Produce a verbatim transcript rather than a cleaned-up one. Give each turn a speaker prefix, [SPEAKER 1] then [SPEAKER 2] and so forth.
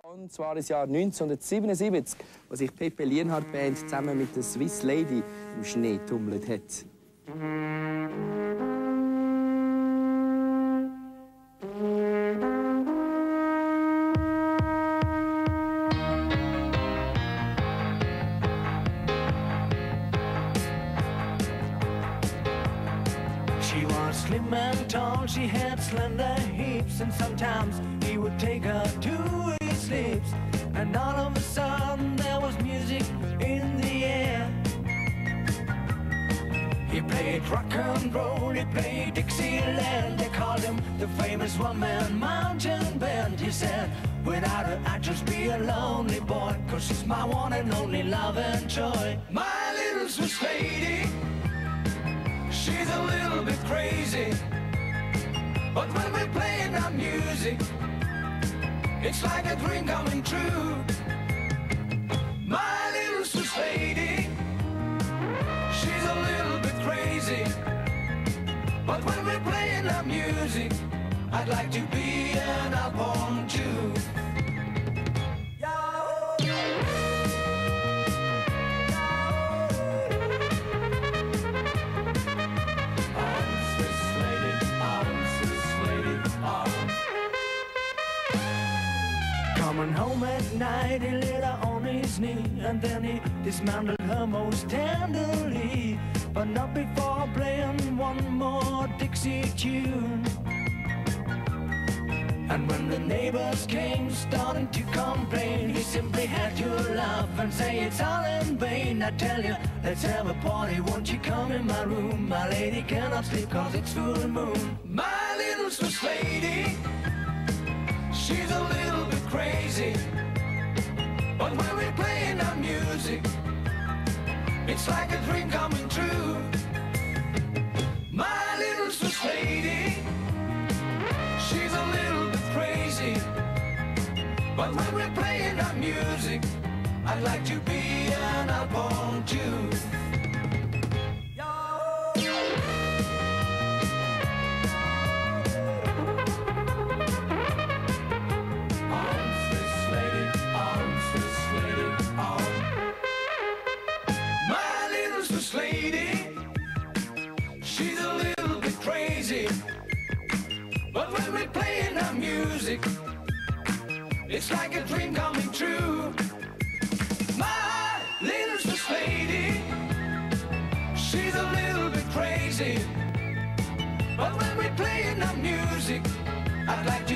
[SPEAKER 1] Und zwar das Jahr neunzehnhundertsiebenundsiebzig, wo sich Pepe Lienhard Band zusammen mit der Swiss Lady im Schnee tummelt hat.
[SPEAKER 2] She was slim and tall, she had slender hips, and sometimes he would take her to his sleeps. And all of a sudden there was music in the air. He played rock and roll, he played Dixieland. They called him the famous one-man mountain band. He said, without her I'd just be a lonely boy, 'cause she's my one and only love and joy. My little Swiss lady, she's a little bit crazy, but when we're playing our music, it's like a dream coming true. My little Swiss lady, she's a little bit crazy, but when we're playing our music, I'd like to be an Alphorn too. Coming home at night, he laid her on his knee, and then he dismantled her most tenderly, but not before playing one more Dixie tune. And when the neighbors came starting to complain, he simply had to laugh and say it's all in vain. I tell you, let's have a party, won't you come in my room? My lady cannot sleep 'cause it's full moon. My little Swiss lady, she's a little bit crazy, but when we're playing our music, it's like a dream coming true. My little Swiss lady, she's a little bit crazy, but when we're playing our music, I'd like to be an Alphorn too. She's a little bit crazy, but when we're playing our music, it's like a dream coming true. My little Swiss lady, she's a little bit crazy, but when we're playing our music, I'd like to